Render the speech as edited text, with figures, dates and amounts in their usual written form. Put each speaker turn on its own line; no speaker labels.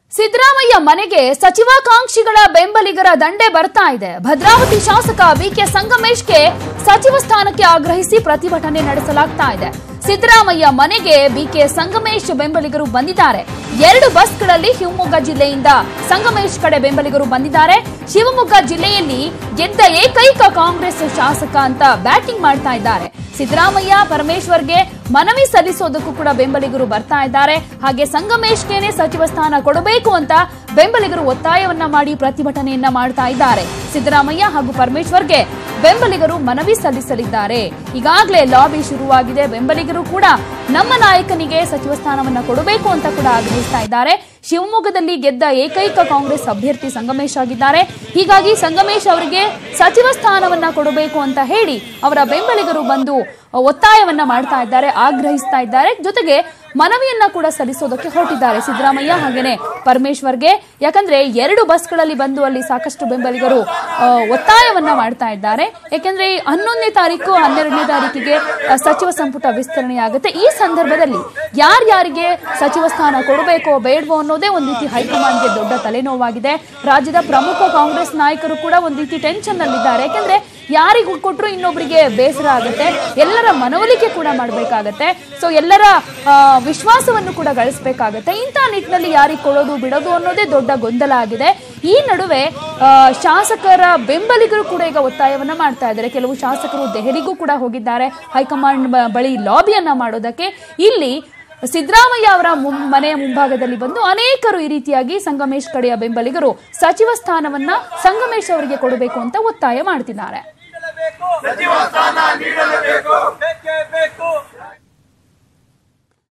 ಸಿದ್ದರಾಮಯ್ಯ ಮನೆಗೆ ಸಚಿವಾಕಾಂಕ್ಷಿಗಳ ಬೆಂಬಲಿಗರ ದಂಡೆ ಬರ್ತಾ ಇದೆ. ಭದ್ರಾವತಿ ಶಾಸಕ ಬಿಕೆ ಸಂಗಮೇಶ್ಗೆ ಸಚಿವ ಸ್ಥಾನಕ್ಕೆ ಆಗ್ರಹಿಸಿ ಪ್ರತಿಭಟನೆ ನಡೆಸಲಾಗ್ತಾ ಇದೆ. ಸಿದ್ದರಾಮಯ್ಯ ಮನೆಗೆ ಬಿಕೆ ಸಂಗಮೇಶ್ ಬೆಂಬಲಿಗರು ಬಂದಿದ್ದಾರೆ. 2 ಬಸ್ಗಳಲ್ಲಿ ಶಿವಮೊಗ್ಗ ಜಿಲ್ಲೆಯಿಂದ ಸಂಗಮೇಶ್ ಕಡೆ ಬೆಂಬಲಿಗರು ಬಂದಿದ್ದಾರೆ. ಶಿವಮೊಗ್ಗ ಜಿಲ್ಲೆಯಲ್ಲಿ ಗೆದ್ದ ಏಕೈಕ ಕಾಂಗ್ರೆಸ್ ಶಾಸಕ ಅಂತ ಬ್ಯಾಟಿಂಗ್ ಮಾಡ್ತಾ ಇದ್ದಾರೆ. ಸಿದ್ದರಾಮಯ್ಯ ಪರಮೇಶ್ವರ್ಗೆ ಮನವಿ ಸಲ್ಲಿಸೋದಕ್ಕೂ ಕೂಡ ಬೆಂಬಲಿಗರು ಬರ್ತಾ ಇದ್ದಾರೆ. ಹಾಗೆ ಸಂಗಮೇಶ್ಗೆನೇ ಸಚಿವ ಸ್ಥಾನ ಕೊಡಬೇಕು ಅಂತ ಬೆಂಬಲಿಗರು ಒತ್ತಾಯವನ್ನ ಮಾಡಿ ಪ್ರತಿಭಟನೆಯನ್ನ ಮಾಡ್ತಾ ಇದ್ದಾರೆ. ಸಿದ್ದರಾಮಯ್ಯ ಹಾಗೂ ಪರಮೇಶ್ವರ್ಗೆ ಬೆಂಬಲಿಗರು ಮನವಿ ಸಲ್ಲಿಸಲಿದ್ದಾರೆ. ಈಗಾಗಲೇ ಲಾಬಿ ಶುರುವಾಗಿದೆ. ಬೆಂಬಲಿಗರು ಕೂಡ ನಮ್ಮ ನಾಯಕನಿಗೆ ಸಚಿವ ಸ್ಥಾನವನ್ನ ಕೊಡಬೇಕು ಅಂತ ಕೂಡ ಆಗ್ರಹಿಸ್ತಾ ಇದ್ದಾರೆ. ಶಿವಮೊಗ್ಗದಲ್ಲಿ ಗೆದ್ದ ಏಕೈಕ ಕಾಂಗ್ರೆಸ್ ಅಭ್ಯರ್ಥಿ ಸಂಗಮೇಶ್ ಆಗಿದ್ದಾರೆ. ಹೀಗಾಗಿ ಸಂಗಮೇಶ್ ಅವರಿಗೆ ಸಚಿವ ಸ್ಥಾನವನ್ನ ಕೊಡಬೇಕು ಅಂತ ಹೇಳಿ ಅವರ ಬೆಂಬಲಿಗರು ಬಂದು ಒತ್ತಾಯವನ್ನ ಮಾಡ್ತಾ ಇದ್ದಾರೆ, ಆಗ್ರಹಿಸ್ತಾ ಇದ್ದಾರೆ. ಜೊತೆಗೆ ಮನವಿಯನ್ನ ಕೂಡ ಸಲ್ಲಿಸೋದಕ್ಕೆ ಹೊರಟಿದ್ದಾರೆ ಸಿದ್ದರಾಮಯ್ಯ ಹಾಗೇನೆ ಪರಮೇಶ್ವರ್ಗೆ. ಯಾಕಂದ್ರೆ 2 ಬಸ್ಗಳಲ್ಲಿ ಬಂದು ಅಲ್ಲಿ ಸಾಕಷ್ಟು ಬೆಂಬಲಿಗರು ಒತ್ತಾಯವನ್ನ ಮಾಡ್ತಾ ಇದ್ದಾರೆ. ಯಾಕಂದ್ರೆ 11ನೇ ತಾರೀಕು 12ನೇ ತಾರೀಕಿಗೆ ಸಚಿವ ಸಂಪುಟ ವಿಸ್ತರಣೆ ಆಗುತ್ತೆ. ಈ ಸಂದರ್ಭದಲ್ಲಿ ಯಾರ್ಯಾರಿಗೆ ಸಚಿವ ಸ್ಥಾನ ಕೊಡಬೇಕೋ ಬೇಡವೋ ಅನ್ನೋದೇ ಒಂದ್ ರೀತಿ ಹೈಕಮಾಂಡ್ಗೆ ದೊಡ್ಡ ತಲೆನೋವಾಗಿದೆ. ರಾಜ್ಯದ ಪ್ರಮುಖ ಕಾಂಗ್ರೆಸ್ ನಾಯಕರು ಕೂಡ ಒಂದ್ ರೀತಿ ಟೆನ್ಷನ್ ನಲ್ಲಿದ್ದಾರೆ. ಯಾಕಂದ್ರೆ ಯಾರಿಗೂ ಕೊಟ್ಟರು ಇನ್ನೊಬ್ಬರಿಗೆ ಬೇಸರ ಆಗುತ್ತೆ, ಎಲ್ಲರ ಮನವೊಲಿಕೆ ಕೂಡ ಮಾಡಬೇಕಾಗತ್ತೆ. ಸೊ ಎಲ್ಲರ ವಿಶ್ವಾಸವನ್ನು ಕೂಡ ಗಳಿಸಬೇಕಾಗತ್ತೆ. ಇಂಥ ನಿಟ್ಟಿನಲ್ಲಿ ಯಾರಿಗೆ ಕೊಡೋದು ಬಿಡೋದು ಅನ್ನೋದೇ ದೊಡ್ಡ ಗೊಂದಲ ಆಗಿದೆ. ಈ ನಡುವೆ ಶಾಸಕರ ಬೆಂಬಲಿಗರು ಕೂಡ ಈಗ ಒತ್ತಾಯವನ್ನ ಮಾಡ್ತಾ ಇದ್ದಾರೆ. ಕೆಲವು ಶಾಸಕರು ದೆಹಲಿಗೂ ಕೂಡ ಹೋಗಿದ್ದಾರೆ ಹೈಕಮಾಂಡ್ ಬಳಿ ಲಾಬಿಯನ್ನ ಮಾಡೋದಕ್ಕೆ. ಇಲ್ಲಿ ಸಿದ್ದರಾಮಯ್ಯ ಅವರ ಮನೆಯ ಮುಂಭಾಗದಲ್ಲಿ ಬಂದು ಅನೇಕರು ಈ ರೀತಿಯಾಗಿ ಸಂಗಮೇಶ್ ಕಡೆಯ ಬೆಂಬಲಿಗರು ಸಚಿವ ಸ್ಥಾನವನ್ನ ಸಂಗಮೇಶ್ ಅವರಿಗೆ ಕೊಡಬೇಕು ಅಂತ ಒತ್ತಾಯ ಮಾಡ್ತಿದ್ದಾರೆ.